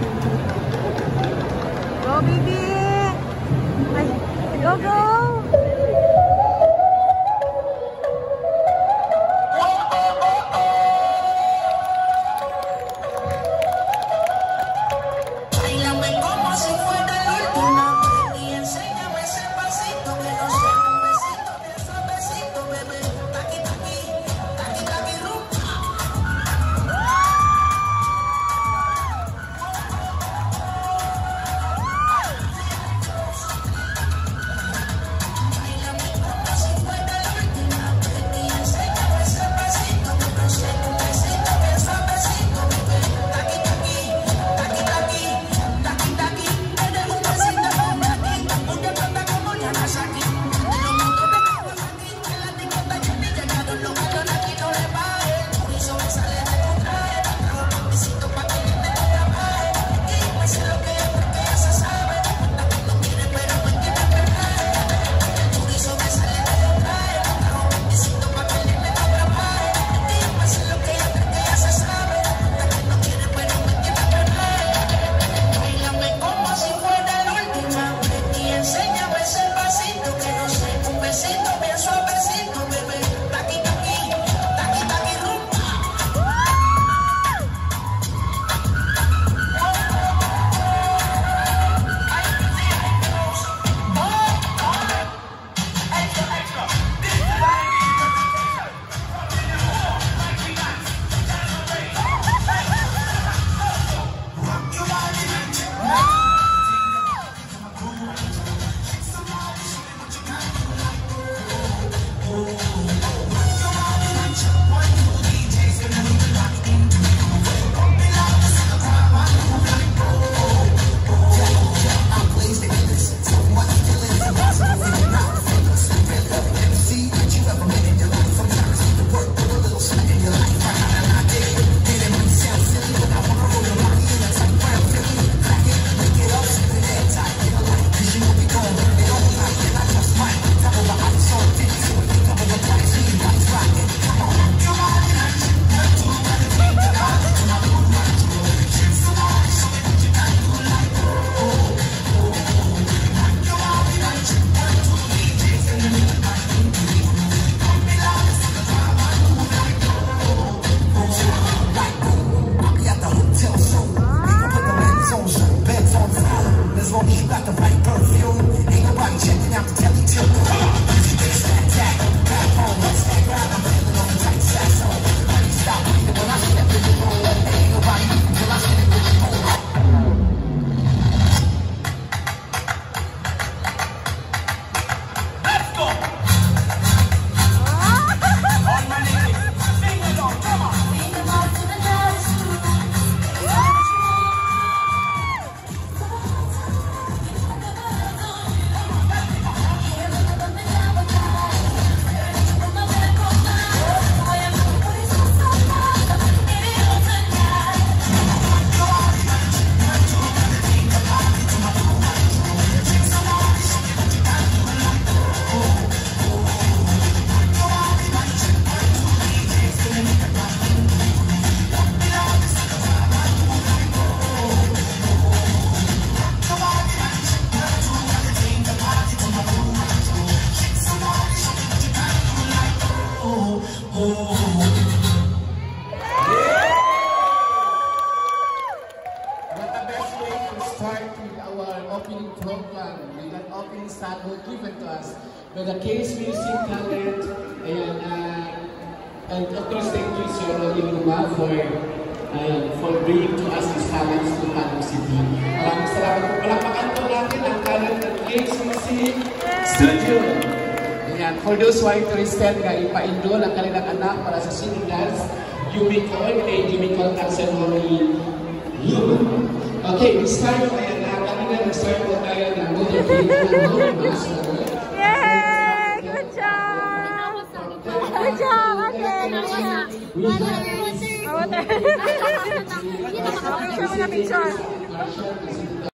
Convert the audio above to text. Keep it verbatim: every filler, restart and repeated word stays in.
Go, baby! Ay, go, go! Given to us by the Case Music Talent, ayan, uh, and of course thank you Sir Lima for uh, for bringing to us these talents to Taguig City. Maraming salamat po. Palakpakan po natin ang talent ng Case Music Studio. Ayan, for those who are interested nga ipa-enroll ang kanilang anak para sa singing dance, Yumiko, kay Yumiko Taxonori Luma. Okay, we start po ayan na kanina nag-start po tayo ng Mother Game ng Master. Yay! Good job! Good job! Again! Water! Water! Water! Picture mo na picture!